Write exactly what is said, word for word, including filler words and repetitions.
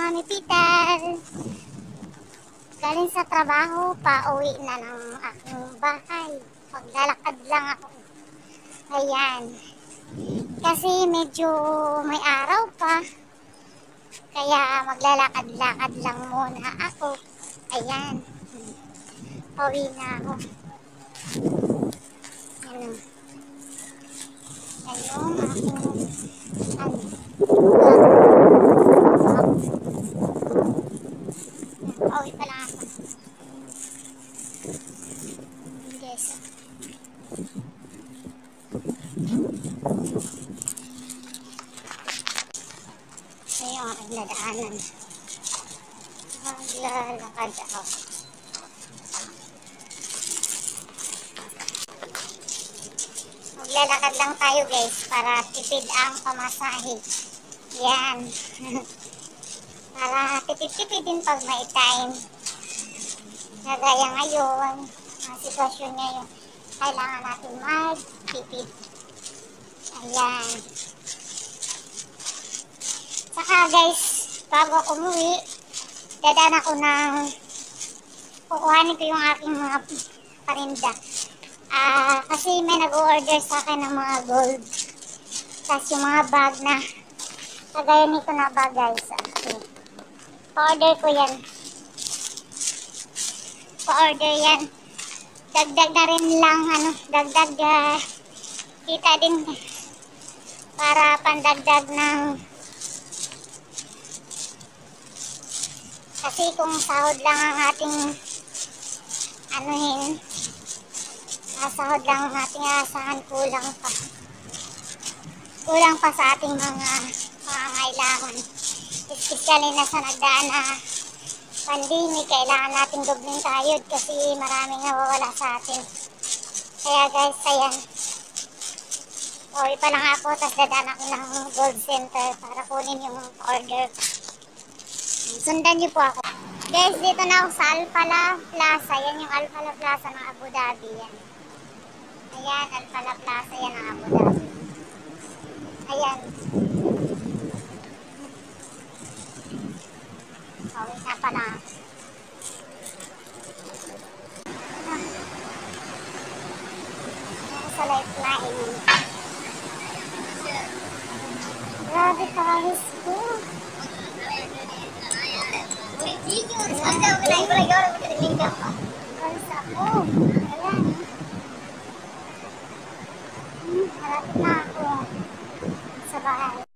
Mami Pital. Galing sa trabaho, pa-uwi na ng aking bahay. Paglalakad lang ako. Ayan. Kasi medyo may araw pa. Kaya maglalakad-lakad lang muna ako. Ayan. Pauwi na ako. Ano. Yan yung aking ano. Pauwi pa lang ako. Yes. Ito yung aking nadaanan. Maglalakad ako. Maglalakad lang tayo guys para tipid ang pamasahe. Yan. Para tipid-tipid din pag may time. Kagaya ngayon, ang sitwasyon ngayon, kailangan natin mag-tipid. Ayan. Saka guys, bago ako umuwi, dadaan ako ng kukuhanin ko yung aking mga parinda. Ah, kasi may nag-order sa akin ng mga gold. Tapos yung mga bag na kagaya nito na bag guys. Okay. Pa-order ko yan. Pa-order yan. Dagdag na rin lang ano, dagdag uh, kita din para pandagdag ng kasi kung sahod lang ang ating anuhin, sahod lang ang ating asahan, kulang pa. Kulang pa sa ating mga pangangailangan. Especially na sa nagdaan na pandemic, kailangan natin dobleng kayod kasi maraming nawawala sa atin. Kaya guys, ayan. Uwi pa lang ako, tapos dadaan ako ng gold center para kunin yung order. Sundan niyo po ako. Guys, dito na ako sa Alfala Plaza. Yan yung Alfala Plaza ng Abu Dhabi. Yan. Ayan, Alfala Plaza yan ng Abu Dhabi. Ayan. Pauwi na pala. Ako sa lifeline. Grabe kahis ko. Kahis ako. Ayan. Hmm, harapin na ako sa bahay.